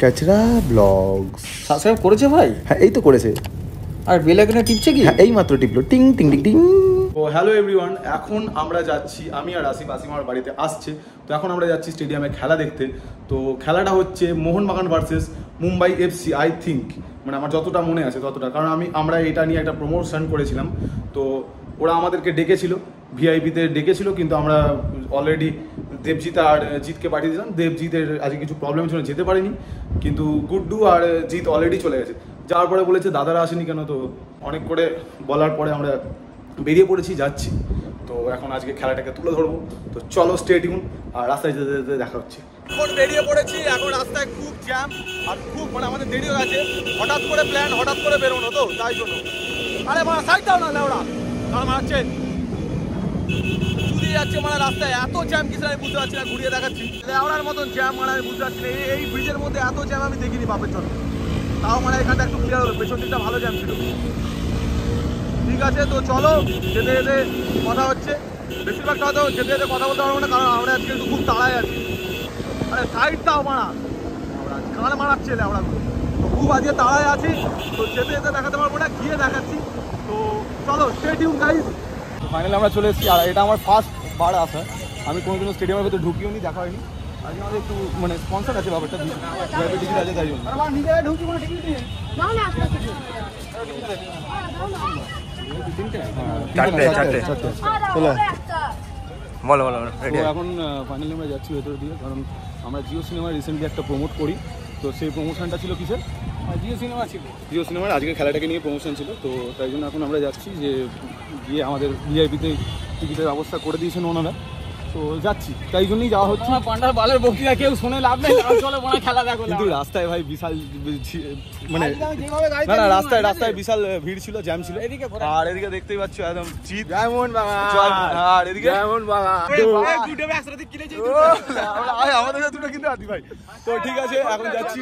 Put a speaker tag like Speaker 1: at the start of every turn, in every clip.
Speaker 1: ক্যাচরা blogs
Speaker 2: subscribe করেছে ভাই?
Speaker 1: হ্যাঁ এই তো করেছে।
Speaker 2: আর বেল আইকনে টিপছে কি?
Speaker 1: হ্যাঁ এই মাত্র টিপলো, টিং টিং টিং টিং। ও হ্যালো এভরিওয়ান, এখন আমরা যাচ্ছি, আমি আর আসিফ আমার বাড়িতে আসছে, তো এখন আমরা যাচ্ছি স্টেডিয়ামে খেলা দেখতে। তো খেলাটা হচ্ছে Mohun Bagan versus Mumbai FC, I think, মানে আমার যতটা মনে আছে ততটা, কারণ আমরা এটা নিয়ে একটা প্রমোশন করেছিলাম। তো ওরা আমাদেরকে ডেকেছিল, ভিআইপিতে ডেকেছিল, কিন্তু আমরা অলরেডি দেবজিৎ আর জিতকে পাঠিয়ে দিলাম। দেবজিতের আজকে কিছু প্রবলেম ছিল, যেতে পারিনি, কিন্তু গুড্ডু আর জিৎ অলরেডি চলে গেছে। যাওয়ার পরে বলেছে দাদারা আসেনি কেন, তো অনেক করে বলার পরে আমরা বেরিয়ে পড়েছি, যাচ্ছি। তো এখন আজকে খেলাটাকে তুলে ধরবো, তো চলো স্টে টিউন, আর রাস্তায় যেতে যেতে দেখা হচ্ছে। এখন বেরিয়ে পড়েছি, এখন রাস্তায় খুব জ্যাম আর খুব মানে আমাদের দেরি হয়ে গেছে, হঠাৎ করে প্ল্যান, হঠাৎ করে বেরোনো, তো তাই জন্য। আরে মারা সাইড দাও না লেওড়া, কারণ মারছে চুরিয়ে যাচ্ছে মানে রাস্তায়, এত জ্যাম কিছু আমি বুঝতে পারছি না, ঘুরিয়ে দেখাচ্ছি লেওড়ার মতন জ্যাম, মানে আমি বুঝতে পারছি না। এই ব্রিজের মধ্যে এত জ্যাম আমি দেখিনি বাপের জন্য, তাও মানে এখানটা একটু ক্লিয়ার হলো, পেছন দিকটা ভালো জ্যাম ছিল। ঠিক আছে, তো চলো যেতে যেতে কথা হচ্ছে, বেশিরভাগটা হয়তো যেতে যেতে কথা বলতে পারবো না, কারণ আমরা আজকে একটু খুব তাড়ায় আছি। আরে সাইড দাও মারা, আমরা গান মারাচ্ছে লেওড়াগুলো, তো খুব আজকে তাড়ায় আছি, তো যেতে যেতে দেখাতে পারবো না, গিয়ে দেখাচ্ছি। তো চলো স্টে টিউন গাইস। তো ফাইনালি আমরা চলে এসেছি, আর এটা আমার ফার্স্ট বার আসা, আমি কোনোদিনও স্টেডিয়ামের ভেতরে ঢুকিও নি, দেখা হয়নি। আজকে আমাদের একটু মানে স্পন্সর আছে ব্যাপারটা, টিকিট আছে তাই জন্য। এখন ফাইনালি আমরা যাচ্ছি ভেতরে দিয়ে, কারণ আমরা জিও সিনেমা রিসেন্টলি একটা প্রমোট করি, তো সেই প্রমোশনটা ছিল কিসের? জিও সিনেমা ছিল, জিও সিনেমার আজকে খেলাটাকে নিয়ে প্রমোশন ছিল, তো তাই জন্য এখন আমরা যাচ্ছি, যে গিয়ে আমাদের ভিআইপিতে টিকিটের ব্যবস্থা করে দিয়েছেন ওনারা, তো যাচ্ছি, তাই জন্যই যাওয়া হচ্ছে।
Speaker 2: পান্ডার বালের বক্তৃতা কেউ শুনে লাভ নেই, চলো বড় খেলা দেখো।
Speaker 1: কিন্তু রাস্তায় ভাই বিশাল মানে না না রাস্তায় বিশাল ভিড় ছিল, জ্যাম ছিল। আর এদিকে দেখতেই পাচ্ছ একদম জিত, আর এদিকে আমাদের দুটো কিন্তু আদি ভাই। তো ঠিক আছে, এখন যাচ্ছি।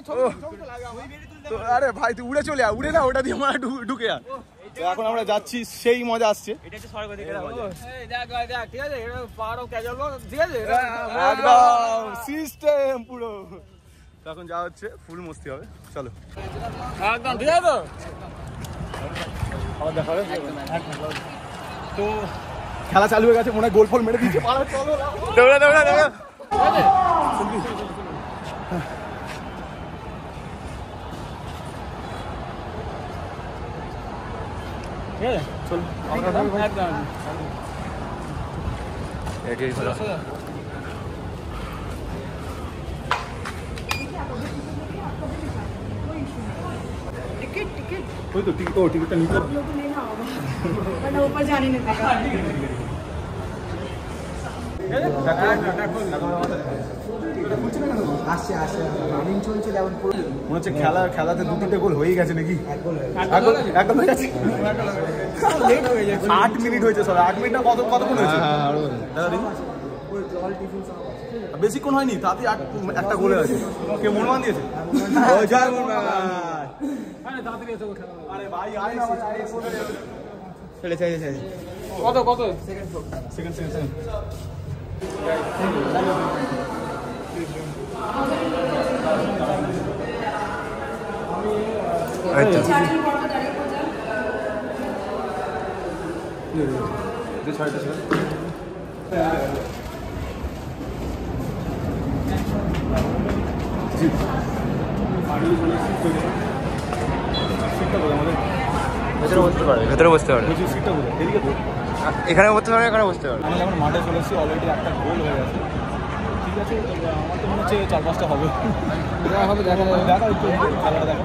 Speaker 1: তো আরে ভাই তুই উড়ে চলে উড়ে না, ওটা দিয়ে আমরা ঢুকে আর। তো এখন আমরা যাচ্ছি, সেই মজা আসছে, একদম সিস্টেম পুরো। এখন যা হচ্ছে ফুল মস্তি হবে, চলো
Speaker 2: একদম ঠিক আছে।
Speaker 1: আবার দেখা হবে। তো খেলা চালু হয়ে গেছে, মনে হয় গোল ফল মেরে দিচ্ছে, দৌড়া দৌড়া দৌড়া। চল একদম এটাই ভালো। ওই তো টিকিটটা নিতে ऊपर जाने नहीं देगा। মনে হচ্ছে খেলাতে 2-3টে গোল হয়ে গেছে নাকি? একদম হয়ে গেছে। 8 মিনিট হয়েছে, সরি 8 মিনিট না, কতক্ষণ হয়েছে? বেশিক্ষণ হয়নি, তাতে একটা গোলে আছে। কে মোহনবাগান দিয়েছে? জয় মোহনবাগান। আরে ভাই আয় না ভাই, ছেড়ে কত সেকেন্ড ভেতরে বসতে পারে, এখানে বসতে পারে, এখানে বসতে পারে। আমি এখন মাঠে চলে এসেছি, অলরেডি একটা গোল হয়ে গেছে। ঠিক আছে, আমার তো মনে হচ্ছে 4-5টা হবে, দেখা খেলাটা দেখা।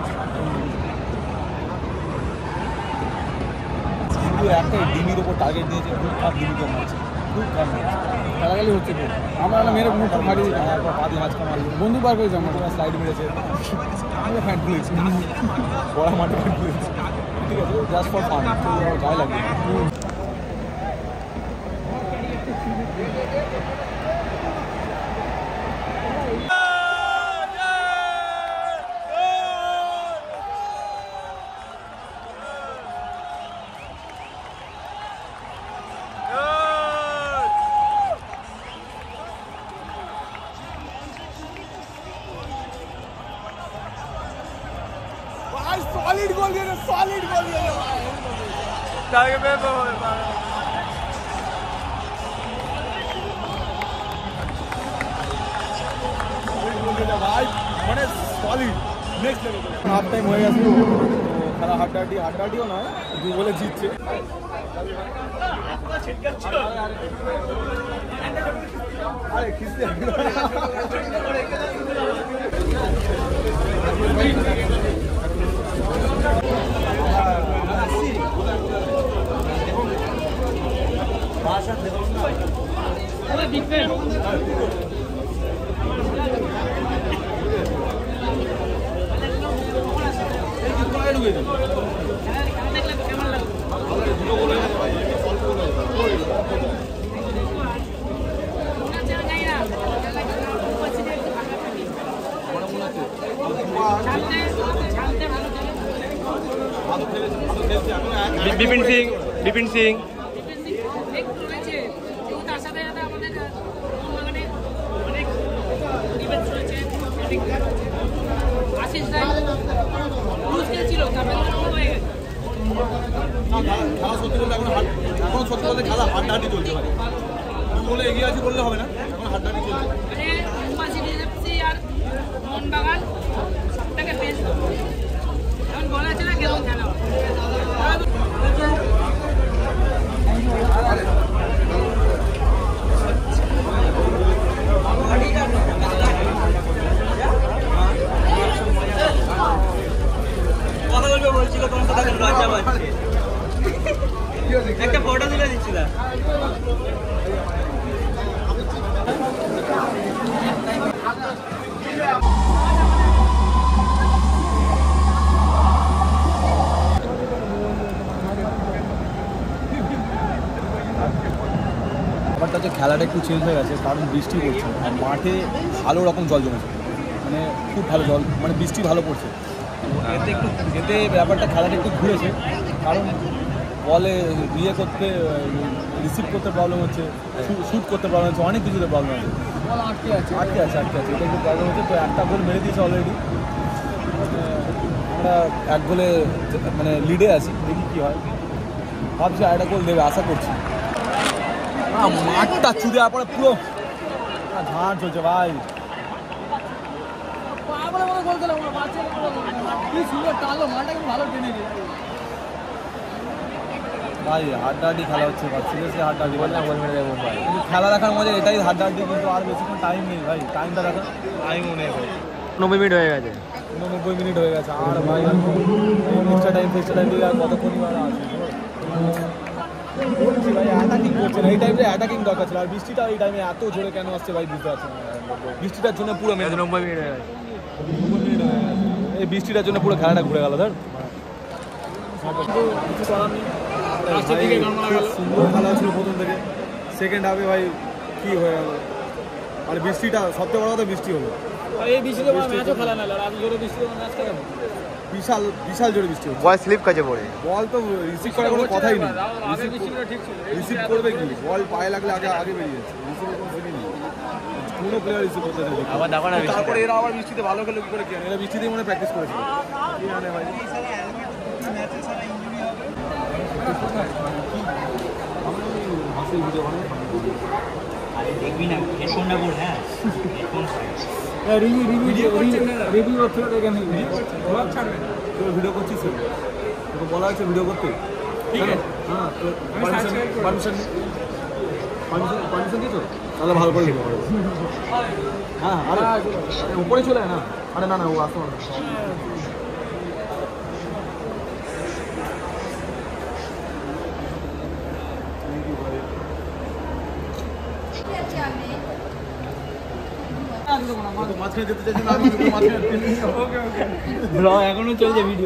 Speaker 1: কিন্তু একটা ডিমির ওপর টার্গেট দিয়েছে, খুব খারাপ ডিমিকে মারছে, খুব খারাপ মারছে, খেলাখালি হচ্ছে খুব। আমরা মেরে মুখটা ফাটিয়ে দিতাম, পা দিয়ে মাঝখানে মারি, বন্ধু পার করেছে, আমার স্লাইড মেরেছে, ফ্যাট খুলেছি, বড় মাঠে ফ্যাট খুলেছি। ঠিক আছে, জাস্ট ফর ফান, গায়ে লাগে।
Speaker 2: भाई सॉलिड गोल दिया ভাই মানে solid next level. Half time হয়ে গেছে, খেলা হাড্ডাহাড্ডিও নয়, 2 গোলে জিতছে। আরে খিস্তি
Speaker 3: বিপিন সিং
Speaker 4: তার সাথে সাথে আমাদের অনেক ডিফেন্স রয়েছে, আশিস রায় ছিল, তারপরে হয়ে গেছে।
Speaker 1: খেলা সত্যি বলতে এখন সত্যি বলতে খেলা হাড্ডাহাড্ডি চলছে ভাই। 2 গোলে এগিয়ে আছে বললে হবে না, এখন হাড্ডাহাড্ডি চলছে।
Speaker 4: মুম্বাই সিটি আর মোহনবাগান সবটাকে পেয়েছে, এখন বলা আছে না কেমন খেলা
Speaker 3: বলছিল তোমার সাথে লজ্জা পাচ্ছে, একটা ফটো তুলে দিচ্ছিল।
Speaker 1: ব্যাপারটা হচ্ছে খেলাটা একটু চেঞ্জ হয়ে গেছে, কারণ বৃষ্টি পড়ছে আর মাঠে ভালো রকম জল জমেছে, মানে খুব ভালো জল, মানে বৃষ্টি ভালো পড়ছে। এতে ব্যাপারটা খেলাটা একটু ঘুরেছে, কারণ বলে করতে রিসিভ করতে প্রবলেম হচ্ছে, শ্যুট করতে প্রবলেম হচ্ছে, অনেক কিছুতে প্রবলেম আছে, আটকে আছে এটা একটু প্রবলেম হচ্ছে। তো একটা গোল মেরে দিয়েছে অলরেডি, আমরা 1 গোলে মানে লিডে আছি, দেখি কী হয়। ভাবছি আরেকটা গোল দেবে আশা করছি। মাঠটা চুরে যাওয়ার পরে পুরো ঝাঁট চলছে ভাই। ভাই হাড্ডাহাড্ডি খেলা হচ্ছে, সিরিয়াসলি হাড্ডাহাড্ডি বলে না, বল মেরে দেবো ভাই। কিন্তু খেলা দেখার মজা এটাই, হাড্ডাহাড্ডি, কিন্তু আর বেশিক্ষণ টাইম নেই ভাই, টাইমটা দেখা টাইমও নেই ভাই।
Speaker 3: 90 মিনিট হয়ে গেছে,
Speaker 1: 90 মিনিট হয়ে গেছে, আর ভাই এক্সট্রা টাইম দিলে আর কতক্ষণই বার আছে বলছি ভাই। অ্যাটাকিং করছে না, এই টাইমে অ্যাটাকিং দরকার ছিল। আর বৃষ্টিটা এই টাইমে এত জোরে কেন আসছে ভাই বুঝতে পারছি না, বৃষ্টিটার জন্য পুরো
Speaker 3: 90 মিনিট হয়ে গেছে,
Speaker 1: এই বৃষ্টিটার জন্য পুরো খেলাটা ঘুরে গেল ধর। কিছু করার নেই, সুন্দর খেলা ছিল প্রথম থেকে, সেকেন্ড হাফে ভাই কি হয়ে গেল। আর বৃষ্টিটা সবচেয়ে বড় কথা, বৃষ্টি হলো,
Speaker 2: এই বৃষ্টিতে ম্যাচও খেলা না, আর জোরে বৃষ্টিতে ম্যাচ খেলা
Speaker 1: বিশাল জোরে বৃষ্টি হচ্ছে।
Speaker 3: বল স্লিপ কাজে পড়ে,
Speaker 1: বল তো রিসিভ করার কোনো কথাই নেই,
Speaker 2: আগের বৃষ্টিটা ঠিক ছিল,
Speaker 1: রিসিভ করবে কি, বল পায়ে লাগলে আগে বেরিয়ে যাচ্ছে, রিসিভের কোনো সিনই নেই, কোনো প্লেয়ার রিসিভ করতে চাইছে।
Speaker 3: আবার দেখো না
Speaker 1: তারপরে এরা আবার বৃষ্টিতে ভালো খেলে কি করে, এরা বৃষ্টিতেই মনে প্র্যাকটিস করেছিল, কি জানে ভাই।
Speaker 3: দেখবি না হেডফোনটা পড়, হ্যাঁ
Speaker 2: রিভিউ করতে দেখে নেই, ছাড়বে
Speaker 1: ভিডিও করছিস, তোকে বলা হয়েছে ভিডিও করতে,
Speaker 2: ঠিক আছে?
Speaker 1: হ্যাঁ পারমিশন দিয়েছো, তাহলে ভালো করে দিতে পারবো। হ্যাঁ আরে উপরে চলে না, আরে না ও আসতে পারবে। মাঝখানে যেতে চাইছি না,
Speaker 2: ব্লগ এখনো চলছে ভিডিও।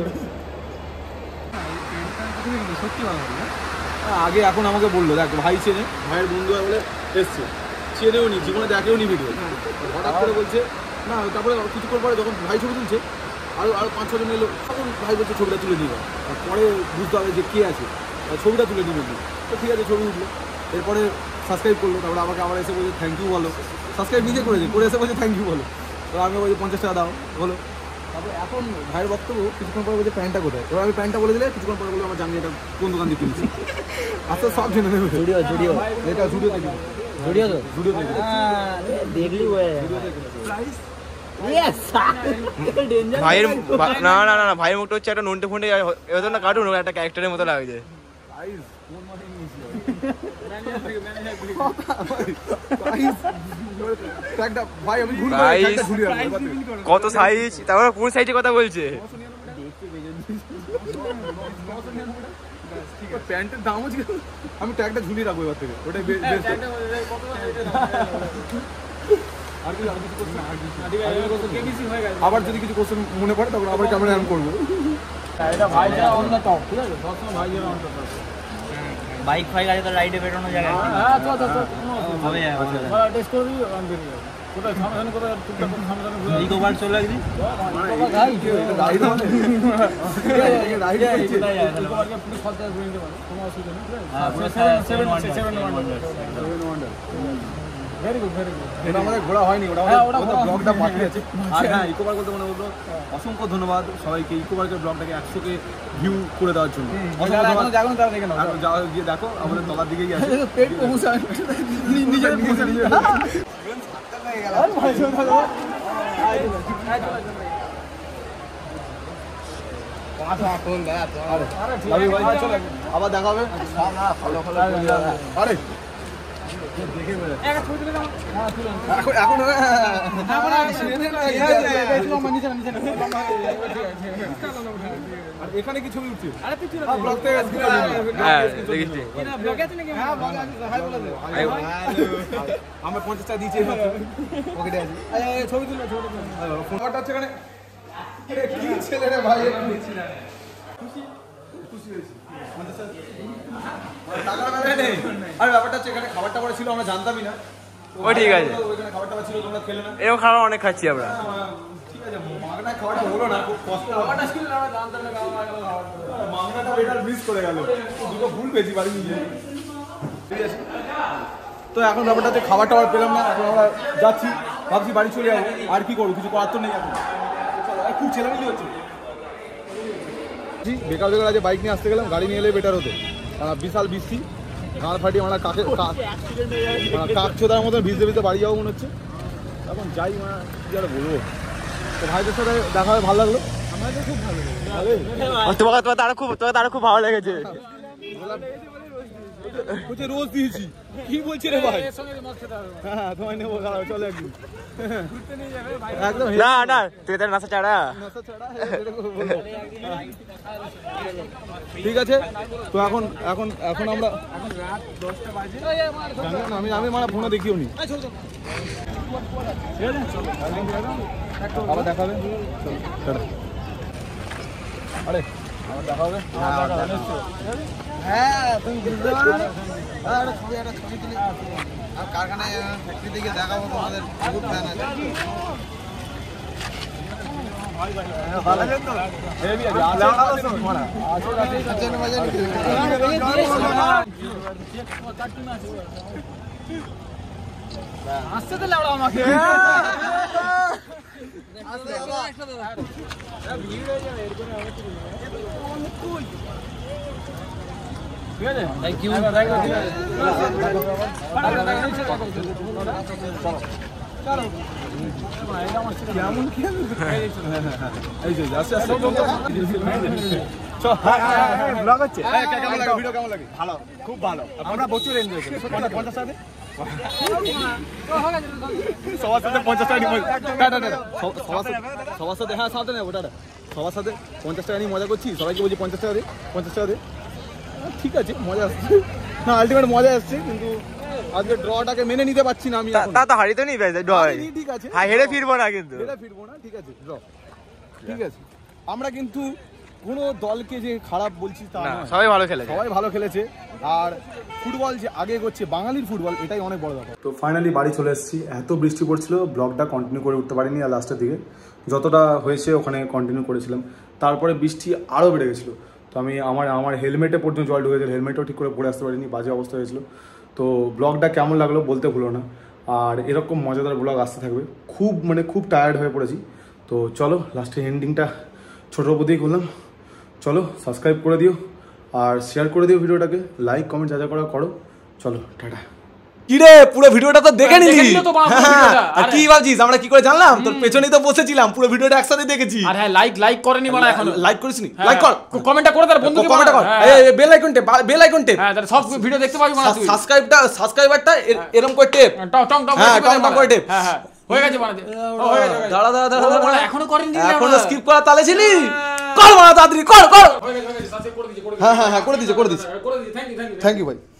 Speaker 1: সত্যি ভালো আগে এখন আমাকে বললো, দেখ ভাই চেনে, ভাইয়ের বন্ধু বলে এসছে, চেনেও নি, জীবনে দেখেও নি ভিডিও, হঠাৎ করে বলছে না। তারপরে কিছুক্ষণ পরে যখন ভাই ছবি তুলছে, আরও 5-6 জন এলো, তখন ভাই বলছে ছবিটা তুলে দিবা, পরে বুঝতে হবে যে কে আছে, ছবিটা তুলে দিবে, তো ঠিক আছে ছবি উঠলো। এরপরে সাবস্ক্রাইব করলো, তারপরে আমাকে আবার এসে বলছে থ্যাংক ইউ বলো, সাবস্ক্রাইব নিজে করে এসে বলছে থ্যাংক ইউ বলো, তো আমি বলছি 50 টাকা দাও বলো,
Speaker 2: তারপর এখন ভাইয়ের বক্তব্য কিছুক্ষণ পরে বলছে প্যান্টটা কোথায়, এবার আমি প্যান্টটা বলে দিলে কিছুক্ষণ পরে বলে আমার জানি এটা কোন দোকান দিয়ে কিনছি। আচ্ছা সব জেনে নেবে।
Speaker 3: জুডিও
Speaker 2: এটা জুডিও থেকে
Speaker 3: দেখলি
Speaker 5: ভাইয়ের না না না ভাইয়ের মুখটা হচ্ছে একটা নন্টে ফন্টে এবার না কার্টুন একটা ক্যারেক্টারের মতো লাগছে। কত সাইজ, তারপরে কোন সাইজের কথা বলছে?
Speaker 2: প্যান্টের দাম হচ্ছে আমি ট্যাগটা ঝুলিয়ে রাখবো এবার থেকে, ওটাই আবার যদি কিছু কোশ্চেন মনে পড়ে তখন আবার ক্যামেরা অন করবো।
Speaker 3: বাইক ফাইক আছে তো রাইডে বেরোনো জায়গা চলে একদিন
Speaker 2: এটা আমাদের ঘোরা হয়নি, ওটা ব্লগটা পাঠিয়েছে। আর হ্যাঁ ইকো পার্ক বলতে মনে বললো অসংখ্য ধন্যবাদ সবাইকে ইকো পার্কের ব্লগটাকে 100কে ভিউ করে দেওয়ার জন্য। গিয়ে দেখো আমাদের তলার দিকেই আছে। আবার দেখা হবে। আরে এখানে কি ছবি উঠছে? আমার 50 টাকা দিয়েছে পকেটে আছে। ছবি তুলো ফোনটা হচ্ছে এখানে ছেলে রে ভাই আর ব্যাপারটা হচ্ছে এখানে খাবার টাবার ছিল আমরা জানতামই না।
Speaker 5: ও ঠিক আছে,
Speaker 2: ওইখানে খাবার টাবার ছিল তোমরা খেলে না।
Speaker 5: এরকম খাবার অনেক খাচ্ছি আমরা।
Speaker 2: ঠিক আছে মাগনা খাওয়াটা হলো না, খুব কষ্ট। খাওয়াটা ছিল না আমরা জানতাম না মাগনাটা বেটার মিস করে গেল, দুটো ভুল পেয়েছি বাড়ি নিয়ে। ঠিক আছে তো এখন ব্যাপারটা হচ্ছে খাবার টাবার পেলাম না, এখন আমরা যাচ্ছি, ভাবছি বাড়ি চলে যাবো। আর কি করবো, কিছু করার তো নেই এখন, খুব ছেলেমিলি হচ্ছে। বেকার বেকার আজ বাইক নিয়ে আসতে গেলাম, গাড়ি নিয়ে এলে বেটার হতো। বিশাল বৃষ্টি, গাঁড় ফাটিয়ে আমরা কাক ছোদার মতো ভিজতে ভিজতে বাড়ি যাবো মনে হচ্ছে। এখন যাই কি আর বলবো, তো ভাইদের সাথে দেখা হয় ভালো লাগলো। আমাদের খুব ভালো লাগলো,
Speaker 5: তোমাকে আরো খুব ভালো লেগেছে।
Speaker 2: রোজ দিয়েছি কি বলছি রে ভাই? হ্যাঁ তোমায় নেবো, চলে একদিন। একদম
Speaker 5: না না তুই তার নাসা ছাড়া
Speaker 2: ঠিক আছে। তো এখন এখন এখন আমরা আমি মানে ফোনে দেখিও নি, আবার দেখা হবে। আরে আবার দেখা হবে। হ্যাঁ তুমি বুঝতে পারো না, একটা ছবি তুলি আর কারখানায় ফ্যাক্টরি থেকে দেখাবো তোমাদের বহুত ফ্যান আছে। আসতে তো লাউড়া আমাকে
Speaker 3: থ্যাংক ইউ।
Speaker 2: কেমন কেমন লাগে? ভালো, খুব ভালো। আমরা প্রচুর এনজয় করি। 50 টাকা সবার সাথে 50 টাকা সবার সাথে হ্যাঁ সাথে নেবো টাটা। সবার সাথে 50 টাকা নিয়ে মজা করছি, সবাইকে বলছি 50 টাকা দে 50 টাকা দে। ঠিক আছে মজা আসছে, না আলটিমেট মজা আসছে, কিন্তু আজকে ড্রটাকে মেনে নিতে পারছি না আমি।
Speaker 5: তা তো হারিতে নেই ড্র,
Speaker 2: ঠিক আছে
Speaker 5: হ্যাঁ হেরে ফিরবো না, কিন্তু
Speaker 2: হেরে ফিরবো না, ঠিক আছে ড্র। ঠিক আছে আমরা কিন্তু কোনো দলকে যে খারাপ বলছি তা
Speaker 5: না,
Speaker 2: নয়,
Speaker 5: সবাই ভালো খেলেছে,
Speaker 2: সবাই ভালো খেলেছে। আর ফুটবল যে আগে করছে বাঙালির ফুটবল, এটাই অনেক বড় ব্যাপার।
Speaker 1: তো ফাইনালি বাড়ি চলে এসেছি। এত বৃষ্টি পড়ছিল, ব্লগটা কন্টিনিউ করে উঠতে পারিনি, আর লাস্টের দিকে যতটা হয়েছে ওখানে কন্টিনিউ করেছিলাম। তারপরে বৃষ্টি আরও বেড়ে গেছিলো, তো আমি আমার হেলমেটে পর্যন্ত জল ঢুকেছিল, হেলমেটও ঠিক করে পরে আসতে পারিনি, বাজে অবস্থা হয়েছিল। তো ব্লগটা কেমন লাগলো বলতে ভুলো না, আর এরকম মজাদার ব্লগ আসতে থাকবে। খুব টায়ার্ড হয়ে পড়েছি, তো চলো লাস্টে এন্ডিংটা ছোটোর উপর দিয়ে করলাম। চলো সাবস্ক্রাইব করে দিও আর শেয়ার করে দিও ভিডিওটাকে, লাইক কমেন্ট যা যা করা করো। চলো টাটা।
Speaker 2: কিরে পুরো ভিডিওটা তো দেখে নিলি?
Speaker 6: দেখে নিল তো বাবা, পুরো
Speaker 2: হ্যাঁ,
Speaker 6: ভিডিওটা।
Speaker 2: আর কি ভাবছিস আমরা কি করে জানলাম? তোর পেছনেই তো বসেছিলাম, পুরো ভিডিওটা একসাথে দেখেছি।
Speaker 6: আর হ্যাঁ লাইক করেনি মানে এখনো।
Speaker 2: লাইক করিসনি? লাইক কর,
Speaker 6: কমেন্টটা করে তার বন্ধুকে
Speaker 2: কমেন্ট কর, বেল আইকন টেপ, বেল আইকন টেপ।
Speaker 6: হ্যাঁ তাহলে সব ভিডিও দেখতে পাবি মানে তুই।
Speaker 2: সাবস্ক্রাইবারটা এরকম করে টেপ।
Speaker 6: টং টং টং
Speaker 2: হ্যাঁ, টং টং করে টেপ।
Speaker 6: হ্যাঁ হ্যাঁ হয়ে গেছে বানাতে। হয়ে গেছে।
Speaker 2: দাঁড়া
Speaker 6: এখনো করেনি রে
Speaker 2: এখনো
Speaker 6: আমরা।
Speaker 2: স্কিপ করা তালে ছিলি? কর বানা তাড়াতাড়ি কর।
Speaker 6: হয়ে গেছে সাবস্ক্রাইব করে দিয়েছি
Speaker 2: হ্যাঁ করে দিয়েছে।
Speaker 6: করে দিয়েছি। থ্যাংক ইউ
Speaker 2: থ্যাংক ইউ ভাই।